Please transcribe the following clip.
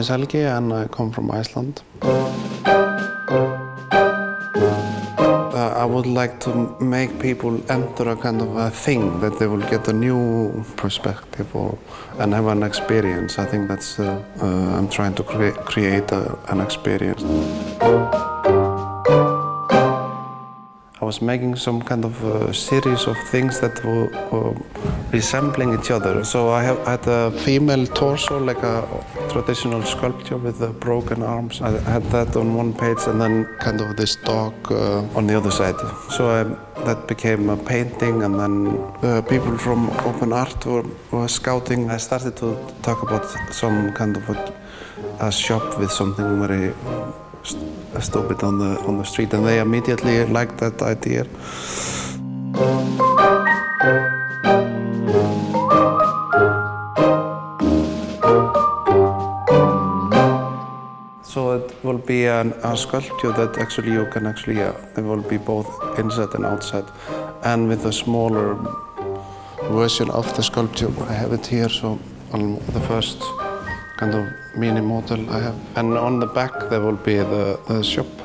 is Helgi and I come from Iceland. I would like to make people enter a kind of a thing that they will get a new perspective and have an experience. I think that's, I'm trying to create an experience. I was making some kind of a series of things that were resembling each other. So I had a female torso, like a traditional sculpture with the broken arms. I had that on one page and then kind of this dog on the other side. So that became a painting, and then people from Open Art were scouting. I started to talk about some kind of a shop with something very stupid on the street, and they immediately liked that idea. So it will be a sculpture that actually you can it will be both inside and outside, and with a smaller version of the sculpture. I have it here, so on the first kind of mini model I have. And on the back there will be the shop.